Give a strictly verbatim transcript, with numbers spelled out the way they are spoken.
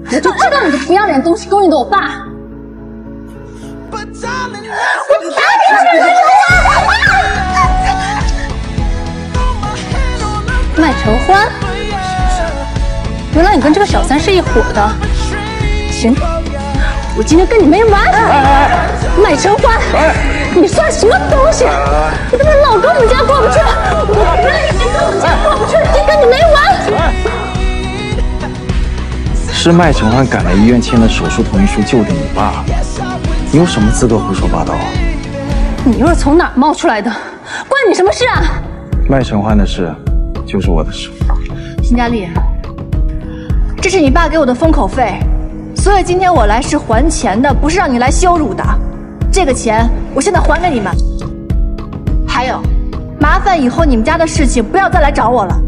我就知道你这不要脸的东西勾引的我爸。我打你了！麦承欢，原来你跟这个小三是一伙的。行，我今天跟你没完！麦承欢，你算什么东西？你他妈老跟我们家过不去，我不认识你跟我们家过不去，今天跟你没完！ 是麦承欢赶来医院签的手术同意书救的你爸，你有什么资格胡说八道啊？ 你又是从哪儿冒出来的？关你什么事啊？ 麦承欢的事就是我的事。 辛佳丽，这是你爸给我的封口费，所以今天我来是还钱的，不是让你来羞辱的。这个钱我现在还给你们。还有，麻烦以后你们家的事情不要再来找我了。